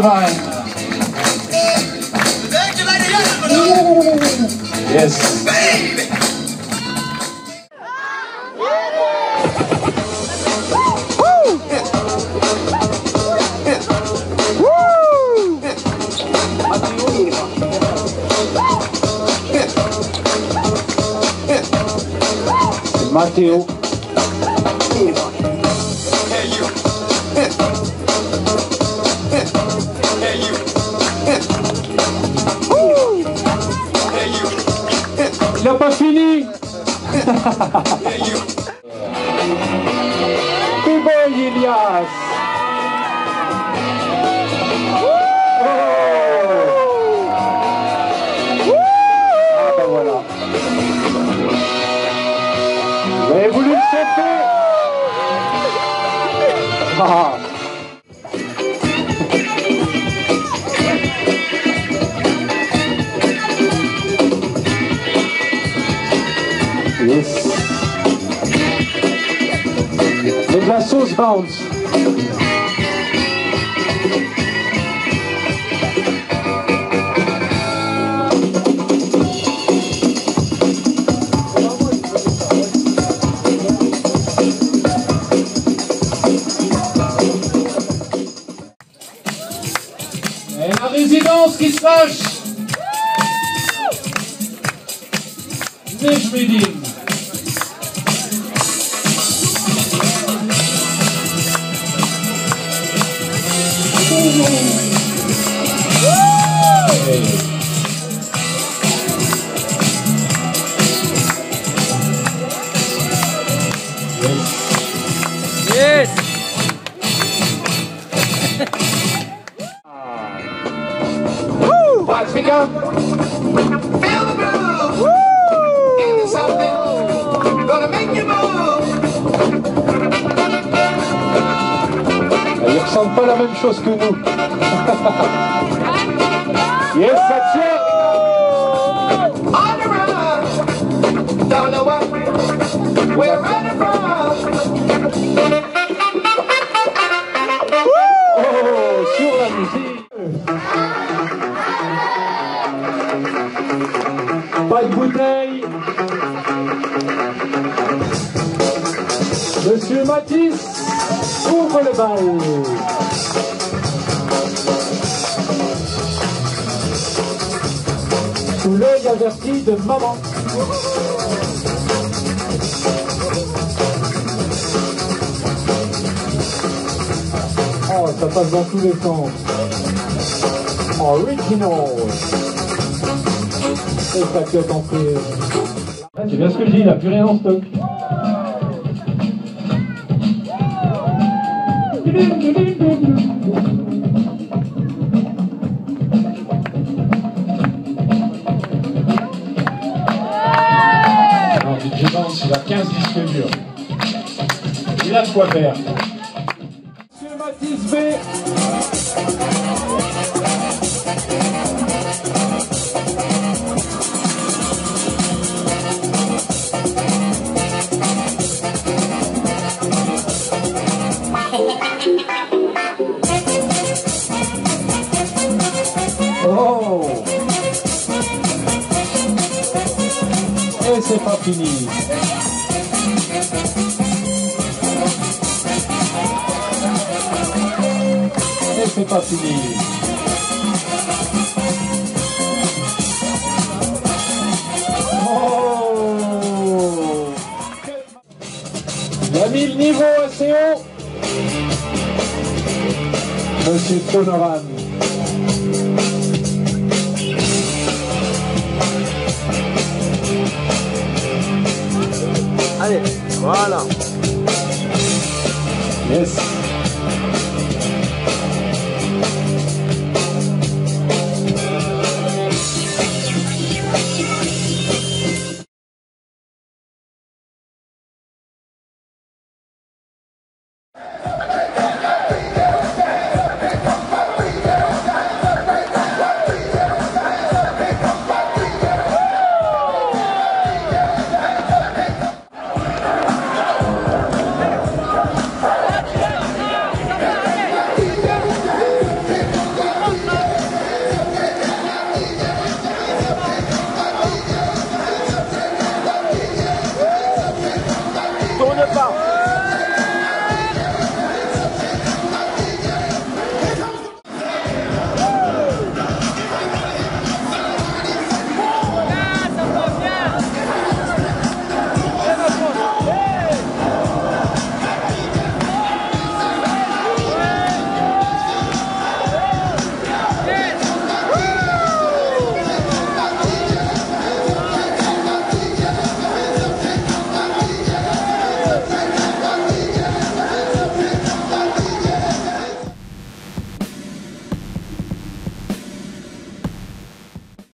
travail. Yes. C'est Mathéo. Il n'a pas fini. Big-boy Elias. Ah ben voilà. Vous avez voulu le chauffer. Ah. Yes. Et de la sauce bounce. Et la résidence qui se fâche. Nejmidin. Yes. Watch me go. Feel the groove. Woo. Into something. Gonna make you move. Ils ressentent pas la même chose que nous. Yes, ça tient. On the run. Don't know what we're running from. Oh, sur la musique. Pas de bouteille. Monsieur Matisse ouvre le bal. Sous l'œil averti de maman. Oh, ça passe dans tous les sens. Original. Et ça queue en fait. C'est bien ce que je dis, il n'a plus rien en stock. Alors, DJ Danse, il a 15 disques durs. Il a de quoi faire. Monsieur Matisse B. Oh! Et c'est pas fini. Et c'est pas fini. Oh! Il a mis le niveau assez haut. Monsieur Tonoran. Allez, voilà. Yes. pas.